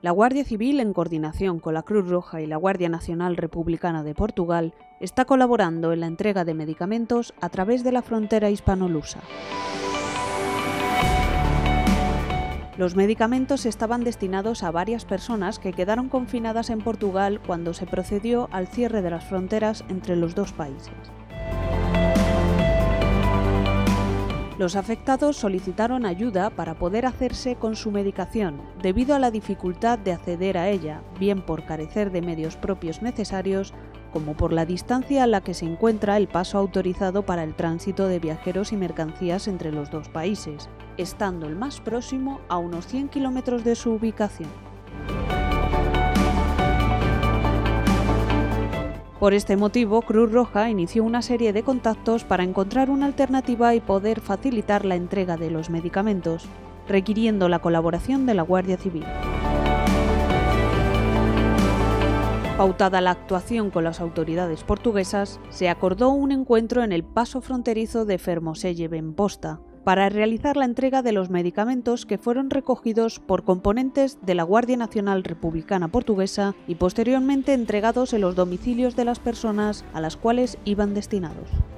La Guardia Civil, en coordinación con la Cruz Roja y la Guardia Nacional Republicana de Portugal, está colaborando en la entrega de medicamentos a través de la frontera hispano-lusa. Los medicamentos estaban destinados a varias personas que quedaron confinadas en Portugal cuando se procedió al cierre de las fronteras entre los dos países. Los afectados solicitaron ayuda para poder hacerse con su medicación, debido a la dificultad de acceder a ella, bien por carecer de medios propios necesarios, como por la distancia a la que se encuentra el paso autorizado para el tránsito de viajeros y mercancías entre los dos países, estando el más próximo a unos 100 kilómetros de su ubicación. Por este motivo, Cruz Roja inició una serie de contactos para encontrar una alternativa y poder facilitar la entrega de los medicamentos, requiriendo la colaboración de la Guardia Civil. Pautada la actuación con las autoridades portuguesas, se acordó un encuentro en el paso fronterizo de Fermoselle-Benposta, para realizar la entrega de los medicamentos que fueron recogidos por componentes de la Guardia Nacional Republicana Portuguesa y posteriormente entregados en los domicilios de las personas a las cuales iban destinados.